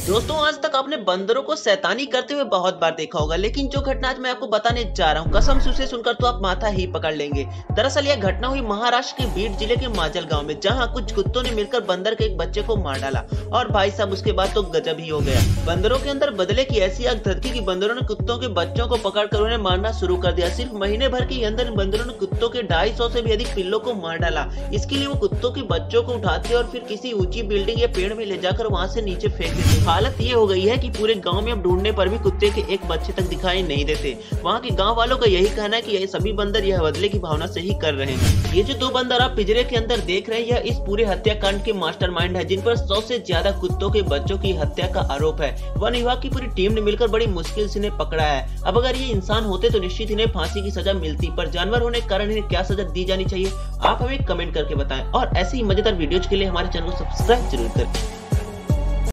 दोस्तों आज तक आपने बंदरों को शैतानी करते हुए बहुत बार देखा होगा, लेकिन जो घटना आज मैं आपको बताने जा रहा हूँ कसम से उसे सुनकर तो आप माथा ही पकड़ लेंगे। दरअसल यह घटना हुई महाराष्ट्र के बीड जिले के माजल गांव में, जहां कुछ कुत्तों ने मिलकर बंदर के एक बच्चे को मार डाला। और भाई साहब उसके बाद तो गजब ही हो गया। बंदरों के अंदर बदले की ऐसी आग धरती की बंदरों ने कुत्तों के बच्चों को पकड़कर उन्हें मारना शुरू कर दिया। सिर्फ महीने भर के अंदर बंदरों ने कुत्तों के 250 से भी अधिक पिल्लों को मार डाला। इसके लिए वो कुत्तों के बच्चों को उठाते और फिर किसी ऊंची बिल्डिंग या पेड़ में ले जाकर वहां से नीचे फेंक देते। हालत ये हो गई है कि पूरे गांव में अब ढूंढने पर भी कुत्ते के एक बच्चे तक दिखाई नहीं देते। वहां के गांव वालों का यही कहना है कि ये सभी बंदर यह बदले की भावना से ही कर रहे हैं। ये जो 2 बंदर आप पिंजरे के अंदर देख रहे हैं, यह इस पूरे हत्याकांड के मास्टरमाइंड है, जिन पर 100 से ज्यादा कुत्तों के बच्चों की हत्या का आरोप है। वन विभाग की पूरी टीम ने मिलकर बड़ी मुश्किल से इन्हें पकड़ा है। अब अगर ये इंसान होते तो निश्चित इन्हें फांसी की सजा मिलती, पर जानवर होने के कारण इन्हें क्या सजा दी जानी चाहिए आप हमें कमेंट करके बताएं। और ऐसी ही मजेदार वीडियोज के लिए हमारे चैनल को सब्सक्राइब जरूर करें।